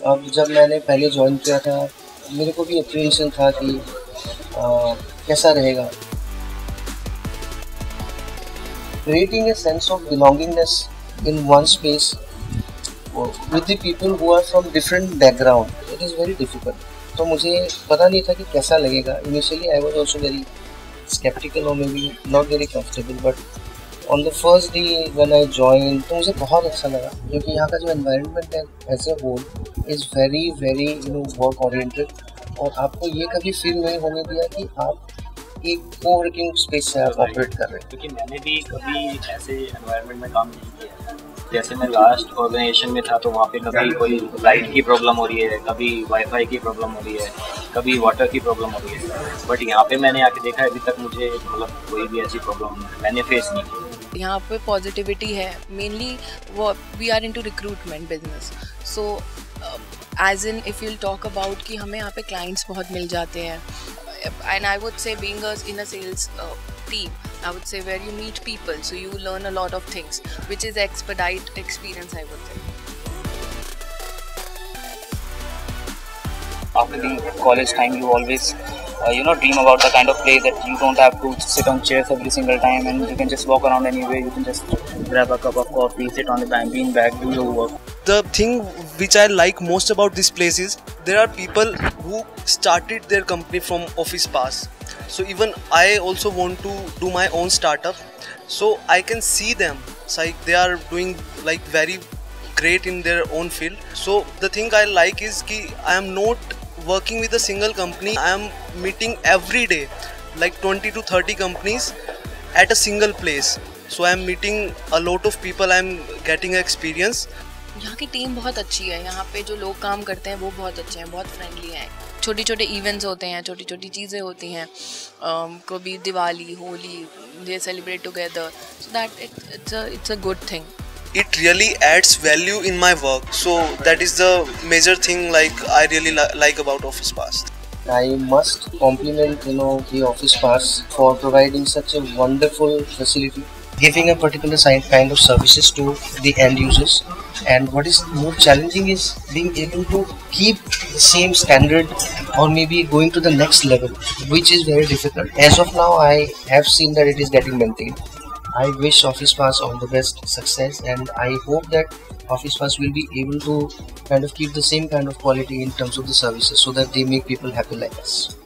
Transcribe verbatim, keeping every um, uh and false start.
अब जब मैंने पहले ज्वाइन किया था मेरे को भी अप्रीहेंशन था कि आ, कैसा रहेगा। Creating a sense of belongingness in one space with the people who are from different background, it is very difficult. तो मुझे पता नहीं था कि कैसा लगेगा। Initially I was also very skeptical or maybe not very comfortable, but on the first day when I joined तो मुझे बहुत अच्छा लगा क्योंकि यहाँ का जो environment है as a whole is very very you know work oriented और आपको ये कभी फील नहीं होने दिया कि आप एक कोवर्किंग स्पेस से आप ऑपरेट कर रहे हैं। क्योंकि मैंने भी कभी ऐसे एनवायरनमेंट में काम नहीं किया। जैसे मैं लास्ट ऑर्गेनाइजेशन में था तो वहाँ पे कभी कोई लाइट की प्रॉब्लम हो रही है, कभी वाईफाई की प्रॉब्लम हो रही है, कभी वाटर की प्रॉब्लम हो रही है, बट यहाँ पे मैंने आके देखा अभी तक मुझे मतलब कोई भी ऐसी प्रॉब्लम मैंने फेस नहीं की। यहाँ पे पॉजिटिविटी है मेनली। वो we are into recruitment business, so as in if you'll talk about कि हमें यहाँ पे क्लाइंट्स बहुत मिल जाते हैं। And I would say being a, in a sales uh, team, I would say where you meet people, so you learn a lot of things, which is expedite experience, I would say. After the college time, you always uh, you know dream about the kind of place that you don't have to sit on chairs every single time, and you can just walk around anywhere. You can just grab a cup of coffee, sit on the bean bag, do your work. The thing which I like most about this place is there are people who started their company from office pass. So even I also want to do my own startup. So I can see them. It's like they are doing like very great in their own field. So the thing I like is ki I am not working with a single company. I am meeting every day like twenty to thirty companies at a single place. So I am meeting a lot of people. I am getting experience. यहाँ की team बहुत अच्छी है। यहाँ पे जो लोग काम करते हैं वो बहुत अच्छे हैं, बहुत फ्रेंडली हैं। छोटे छोटे इवेंट्स होते हैं, छोटी छोटी चीज़ें होती हैं, कभी Diwali, Holi, they celebrate together, so that it's a it's a good thing. It really adds value in my work, so that is the major thing like I really li like about Office Pass. I must compliment you know the Office Pass for providing such a wonderful facility, giving a particular kind of services to the end users. And what is more challenging is being able to keep the same standard or maybe going to the next level, which is very difficult. As of now, I have seen that it is getting maintained. I wish Office Pass all the best success, and I hope that Office Pass will be able to kind of keep the same kind of quality in terms of the services so that they make people happy like us.